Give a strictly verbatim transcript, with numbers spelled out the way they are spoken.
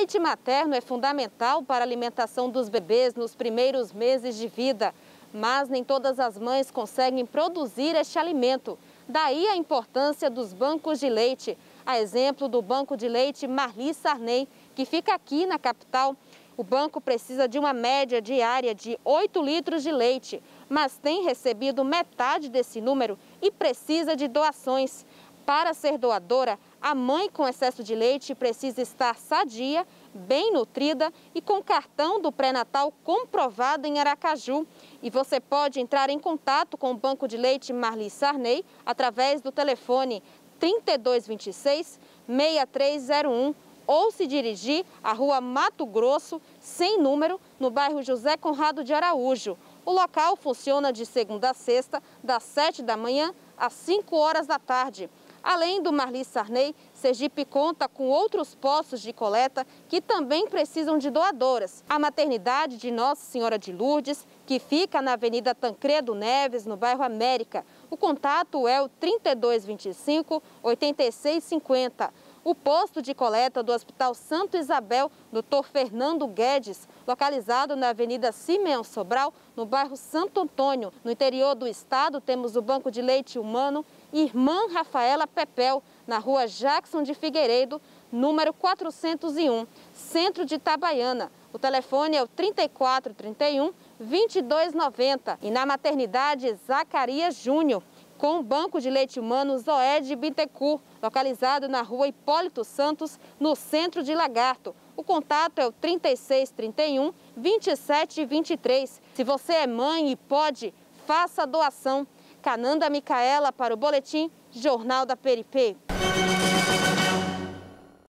leite materno é fundamental para a alimentação dos bebês nos primeiros meses de vida, mas nem todas as mães conseguem produzir este alimento. Daí a importância dos bancos de leite. A exemplo do Banco de Leite Marli Sarney, que fica aqui na capital. O banco precisa de uma média diária de oito litros de leite, mas tem recebido metade desse número e precisa de doações. Para ser doadora, a mãe com excesso de leite precisa estar sadia, bem nutrida e com cartão do pré-natal comprovado em Aracaju. E você pode entrar em contato com o Banco de Leite Marli Sarney através do telefone trinta e dois, vinte e seis, sessenta e três zero um ou se dirigir à Rua Mato Grosso, sem número, no bairro José Conrado de Araújo. O local funciona de segunda a sexta, das sete da manhã às cinco horas da tarde. Além do Marli Sarney, Sergipe conta com outros postos de coleta que também precisam de doadoras. A maternidade de Nossa Senhora de Lourdes, que fica na Avenida Tancredo Neves, no bairro América. O contato é o trinta e dois, vinte e cinco, oitenta e seis cinquenta. O posto de coleta do Hospital Santo Isabel, doutor Fernando Guedes, localizado na Avenida Simeão Sobral, no bairro Santo Antônio. No interior do estado, temos o Banco de Leite Humano Irmã Rafaela Pepel, na Rua Jackson de Figueiredo, número quatrocentos e um, centro de Itabaiana. O telefone é o trinta e quatro, trinta e um, vinte e dois noventa. E na maternidade Zacarias Júnior, com o Banco de Leite Humano Zoed Bittencourt, localizado na Rua Hipólito Santos, no centro de Lagarto. O contato é o trinta e seis, trinta e um, vinte e sete vinte e três. Se você é mãe e pode, faça a doação. Cananda Micaela para o Boletim Jornal da Peripê.